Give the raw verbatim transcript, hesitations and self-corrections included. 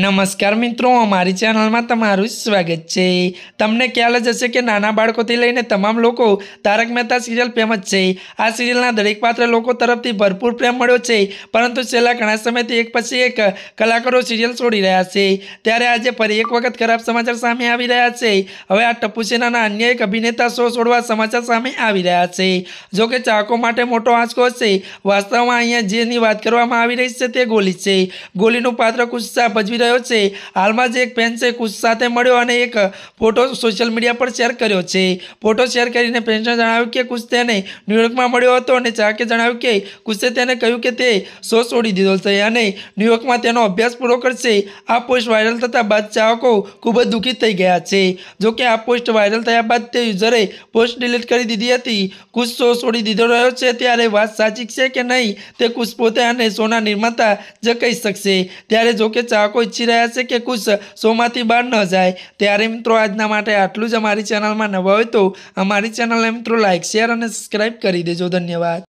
નમસ્કાર મિત્રો, અમારી ચેનલમાં તમારું સ્વાગત છે। તમને ખ્યાલ જ હશે કે નાના બાળકોથી લઈને તમામ લોકો તારક મહેતા સિરિયલ ફેમસ છે। આ સિરિયલના દરેક પાત્ર લોકો તરફથી ભરપૂર પ્રેમ મળ્યો છે, પરંતુ છેલ્લા ઘણા સમયથી એક પછી એક કલાકારો સિરિયલ છોડી રહ્યા છે। ત્યારે આજે ફરી એક વખત ખરાબ સમાચાર સામે આવી રહ્યા છે। હવે આ ટપ્પુ સેનાના અન્ય એક અભિનેતા શો છોડવા સમાચાર સામે આવી રહ્યા છે। જો કે ચાહકો માટે મોટો આંચકો છે। વાસ્તવમાં અહીંયા જેની વાત કરવામાં આવી રહી છે તે ગોલી છે। ગોલીનું પાત્ર કુત્સા ભજવી રહ્યો છે। હાલમાં જ એક ફેન છે કુશ સાથે મળ્યો અને એક ફોટો સોશિયલ મીડિયા પર શેર કર્યો છે। ફોટો શેર કરીને ફેન્સે જણાવ્યું કે કુશ તેને ન્યૂયોર્કમાં મળ્યો હતો અને ચાહકે જણાવ્યું કે કુશે તેને કહ્યું કે તે શો છોડી દીધો છે અને ન્યૂયોર્કમાં તેનો અભ્યાસ પૂરો કરશે। આ પોસ્ટ વાયરલ થતાં બાદ ચાહકો ખૂબ જ દુઃખી થઈ ગયા છે। જો કે આ પોસ્ટ વાયરલ થયા બાદ તે યુઝરે પોસ્ટ ડિલીટ કરી દીધી હતી। કુશ શો છોડી દીધો રહ્યો છે ત્યારે વાત સાચી છે કે નહીં તે કુશ પોતે અને શોના નિર્માતા જ કહી શકશે। ત્યારે જો કે ચાહકો ઈચ્છી રહ્યા છે કે કુશ શોમાંથી બહાર ન જાય। ત્યારે મિત્રો આજના માટે આટલું જ। અમારી ચેનલમાં નવા હોય તો અમારી ચેનલને મિત્રો લાઇક શેર અને સબસ્ક્રાઈબ કરી દેજો। ધન્યવાદ।